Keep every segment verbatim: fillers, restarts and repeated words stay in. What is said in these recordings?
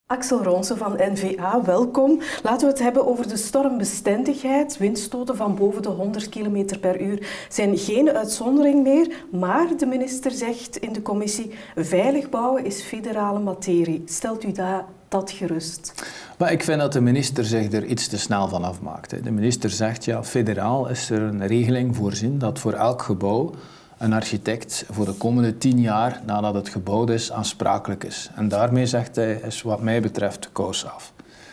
Axel Ronsen van N V A, welkom. Laten we het hebben over de stormbestendigheid. Windstoten van boven de honderd kilometer per uur zijn geen uitzondering meer. Maar de minister zegt in de commissie, veilig bouwen is federale materie. Stelt u da dat gerust? Maar ik vind dat de minister zich er iets te snel van afmaakt. De minister zegt, ja, federaal is er een regeling voorzien dat voor elk gebouw een architect voor de komende tien jaar nadat het gebouwd is aansprakelijk is. En daarmee, zegt hij, is wat mij betreft de kous af.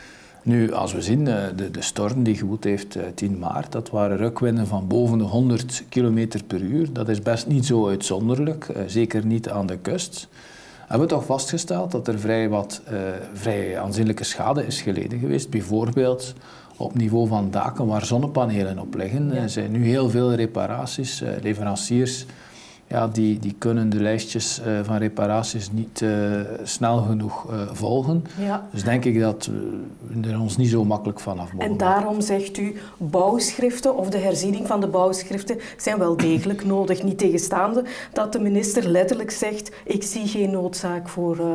Nu, als we zien, de, de storm die gewoed heeft tien maart, dat waren rukwinden van boven de honderd kilometer per uur. Dat is best niet zo uitzonderlijk, zeker niet aan de kust. We hebben toch vastgesteld dat er vrij wat uh, vrij aanzienlijke schade is geleden geweest. Bijvoorbeeld op niveau van daken waar zonnepanelen op liggen. Ja. Er zijn nu heel veel reparaties, uh, leveranciers, ja, die, die kunnen de lijstjes uh, van reparaties niet uh, snel genoeg uh, volgen. Ja. Dus denk ik dat we er ons niet zo makkelijk vanaf mogen. En daarom zegt u, bouwschriften of de herziening van de bouwschriften zijn wel degelijk nodig. Niet tegenstaande dat de minister letterlijk zegt, ik zie geen noodzaak voor, uh,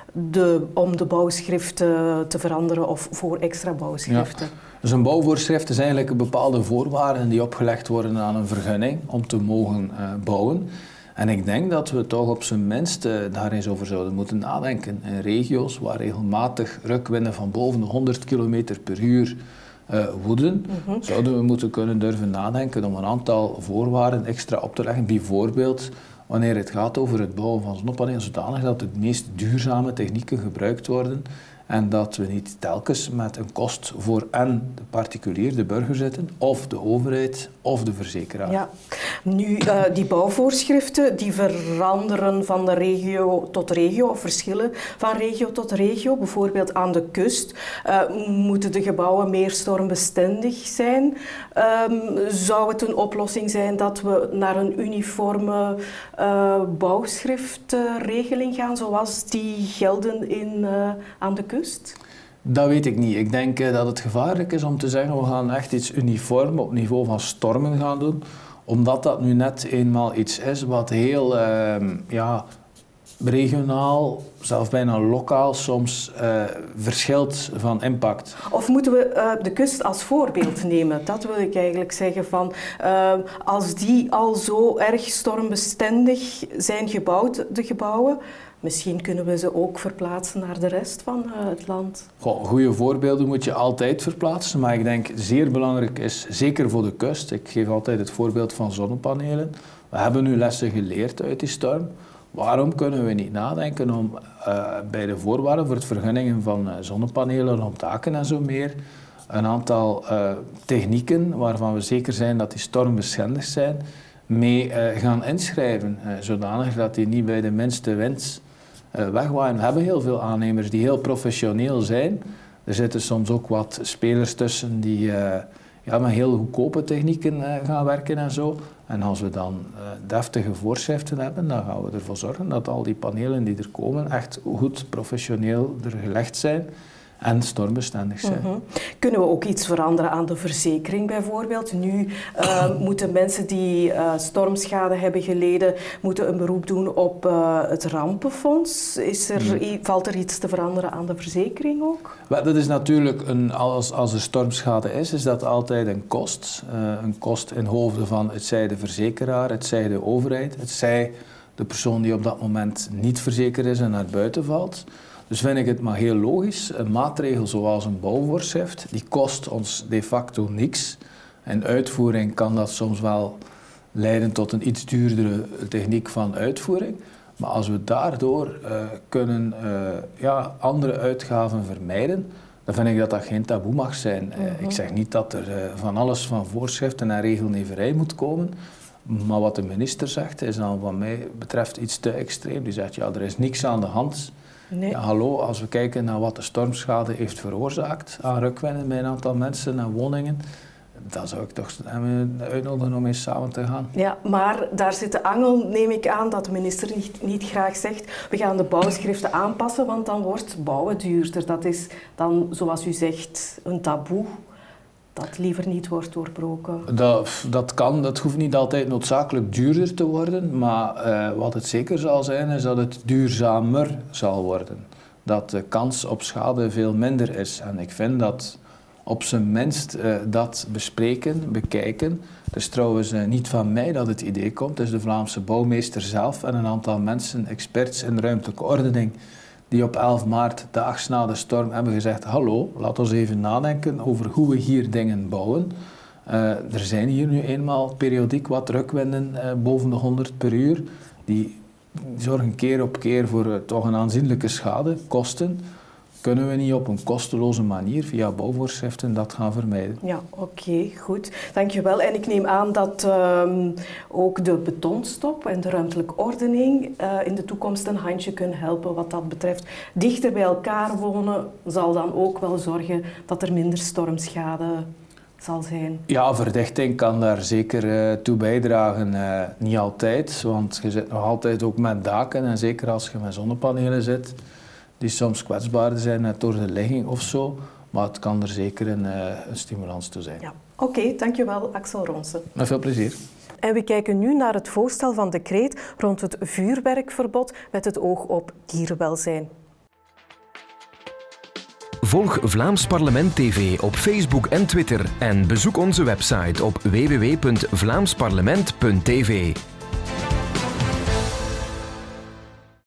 de, om de bouwschriften te veranderen of voor extra bouwschriften. Ja. Dus een bouwvoorschrift is eigenlijk bepaalde voorwaarden die opgelegd worden aan een vergunning om te mogen uh, bouwen. En ik denk dat we toch op zijn minst uh, daar eens over zouden moeten nadenken. In regio's waar regelmatig rukwinden van boven de honderd kilometer per uur uh, woeden, mm-hmm. zouden we moeten kunnen durven nadenken om een aantal voorwaarden extra op te leggen. Bijvoorbeeld wanneer het gaat over het bouwen van zonnepanelen, zodanig dat de meest duurzame technieken gebruikt worden. En dat we niet telkens met een kost voor en de particulier, de burger zitten, of de overheid, of de verzekeraar. Ja. Nu, uh, die bouwvoorschriften die veranderen van de regio tot regio, of verschillen van regio tot regio. Bijvoorbeeld aan de kust uh, moeten de gebouwen meer stormbestendig zijn. Um, zou het een oplossing zijn dat we naar een uniforme uh, bouwschriftregeling gaan, zoals die gelden in, uh, aan de kust? Dat weet ik niet. Ik denk uh, dat het gevaarlijk is om te zeggen, we gaan echt iets uniform op niveau van stormen gaan doen, omdat dat nu net eenmaal iets is wat heel uh, ja, regionaal, zelfs bijna lokaal soms uh, verschilt van impact. Of moeten we uh, de kust als voorbeeld nemen? Dat wil ik eigenlijk zeggen. Van, uh, als die al zo erg stormbestendig zijn gebouwd, de gebouwen, misschien kunnen we ze ook verplaatsen naar de rest van uh, het land. Goh, goede voorbeelden moet je altijd verplaatsen, maar ik denk zeer belangrijk is, zeker voor de kust, ik geef altijd het voorbeeld van zonnepanelen. We hebben nu lessen geleerd uit die storm. Waarom kunnen we niet nadenken om uh, bij de voorwaarden voor het vergunningen van uh, zonnepanelen op daken en zo meer een aantal uh, technieken waarvan we zeker zijn dat die stormbestendig zijn, mee uh, gaan inschrijven, uh, zodanig dat die niet bij de minste wind uh, wegwaaien. We hebben heel veel aannemers die heel professioneel zijn. Er zitten soms ook wat spelers tussen die uh, ja, met heel goedkope technieken uh, gaan werken en zo. En als we dan uh, deftige voorschriften hebben, dan gaan we ervoor zorgen dat al die panelen die er komen echt goed professioneel er gelegd zijn en stormbestendig zijn. Mm-hmm. Kunnen we ook iets veranderen aan de verzekering bijvoorbeeld? Nu uh, moeten mensen die uh, stormschade hebben geleden, moeten een beroep doen op uh, het rampenfonds. Is er, mm. Valt er iets te veranderen aan de verzekering ook? Wel, dat is natuurlijk, een, als, als er stormschade is, is dat altijd een kost. Uh, een kost in hoofde van het zij de verzekeraar, het zij de overheid, het zij de persoon die op dat moment niet verzekerd is en naar buiten valt. Dus vind ik het maar heel logisch. Een maatregel zoals een bouwvoorschrift, die kost ons de facto niks. In uitvoering kan dat soms wel leiden tot een iets duurdere techniek van uitvoering. Maar als we daardoor uh, kunnen uh, ja, andere uitgaven vermijden, dan vind ik dat dat geen taboe mag zijn. Uh, mm-hmm. Ik zeg niet dat er uh, van alles van voorschriften en regelneverij moet komen. Maar wat de minister zegt, is dan wat mij betreft iets te extreem. Die zegt, ja, er is niks aan de hand. Nee. Ja, hallo, als we kijken naar wat de stormschade heeft veroorzaakt aan rukwinden bij een aantal mensen en woningen, dan zou ik toch uitnodigen om eens samen te gaan. Ja, maar daar zit de angel, neem ik aan, dat de minister niet, niet graag zegt, we gaan de bouwschriften aanpassen, want dan wordt bouwen duurder. Dat is dan, zoals u zegt, een taboe dat liever niet wordt doorbroken. Dat, dat kan, dat hoeft niet altijd noodzakelijk duurder te worden, maar uh, wat het zeker zal zijn, is dat het duurzamer zal worden. dat de kans op schade veel minder is. En ik vind dat op zijn minst uh, dat bespreken, bekijken. Het is trouwens uh, niet van mij dat het idee komt, het is de Vlaamse bouwmeester zelf en een aantal mensen, experts in ruimtelijke ordening, die op elf maart, daags na de storm, hebben gezegd: hallo, laat ons even nadenken over hoe we hier dingen bouwen. Uh, er zijn hier nu eenmaal periodiek wat drukwinden uh, boven de honderd per uur. Die zorgen keer op keer voor uh, toch een aanzienlijke schade, kosten. Kunnen we niet op een kosteloze manier via bouwvoorschriften dat gaan vermijden? Ja, oké, okay, goed. Dankjewel. En ik neem aan dat uh, ook de betonstop en de ruimtelijke ordening uh, in de toekomst een handje kunnen helpen wat dat betreft. Dichter bij elkaar wonen zal dan ook wel zorgen dat er minder stormschade zal zijn. Ja, verdichting kan daar zeker uh, toe bijdragen. Uh, niet altijd, want je zit nog altijd ook met daken en zeker als je met zonnepanelen zit, die soms kwetsbaarder zijn net door de ligging of zo. Maar het kan er zeker een, uh, een stimulans toe zijn. Ja. Oké, okay, dankjewel Axel Ronsen. Met veel plezier. En we kijken nu naar het voorstel van decreet rond het vuurwerkverbod met het oog op dierenwelzijn. Volg Vlaams Parlement T V op Facebook en Twitter en bezoek onze website op w w w punt vlaams parlement punt t v.